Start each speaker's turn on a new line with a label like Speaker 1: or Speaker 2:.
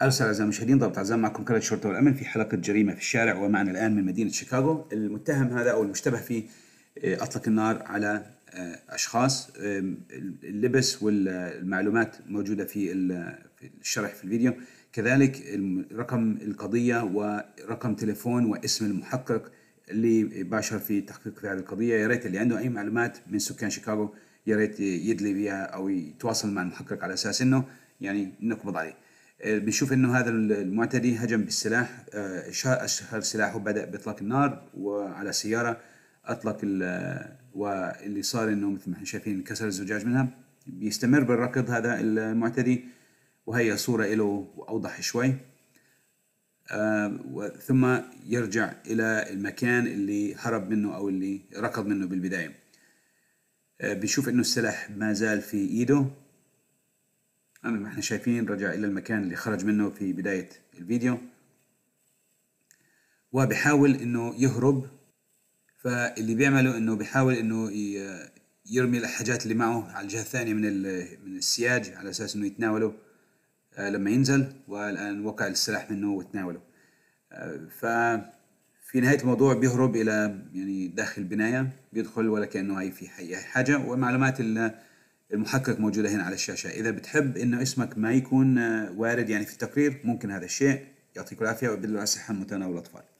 Speaker 1: أرسل أعزائي المشاهدين ضابط عزام معكم قناة الشرطة والأمن في حلقة جريمة في الشارع، ومعنا الآن من مدينة شيكاغو. المتهم هذا أو المشتبه فيه أطلق النار على أشخاص. اللبس والمعلومات موجودة في الشرح في الفيديو، كذلك رقم القضية ورقم تليفون واسم المحقق اللي باشر في تحقيق في هذه القضية. يا ريت اللي عنده أي معلومات من سكان شيكاغو يا ريت يدلي بها أو يتواصل مع المحقق على أساس إنه يعني نقبض عليه. بنشوف انه هذا المعتدي هجم بالسلاح، اشهر سلاحه بدأ باطلاق النار وعلى سيارة اطلق واللي صار انه مثل ما احنا شايفين انكسر الزجاج منها. بيستمر بالركض هذا المعتدي، وهي صورة له اوضح شوي. ثم يرجع الى المكان اللي هرب منه او اللي ركض منه بالبداية. بنشوف انه السلاح ما زال في ايده. ما احنا شايفين رجع الى المكان اللي خرج منه في بداية الفيديو، وبيحاول انه يهرب. فاللي بيعمله انه بيحاول انه يرمي الحاجات اللي معه على الجهة الثانية من السياج على اساس انه يتناوله لما ينزل، والان وقع السلاح منه وتناوله. ففي نهاية الموضوع بيهرب الى يعني داخل البناية، بيدخل ولا كأنه هاي في حاجة. ومعلومات المحقق موجودة هنا على الشاشة. إذا بتحب إنه اسمك ما يكون وارد يعني في التقرير، ممكن هذا الشيء. يعطيكم العافية وبالله على الصحة المتناول الأطفال.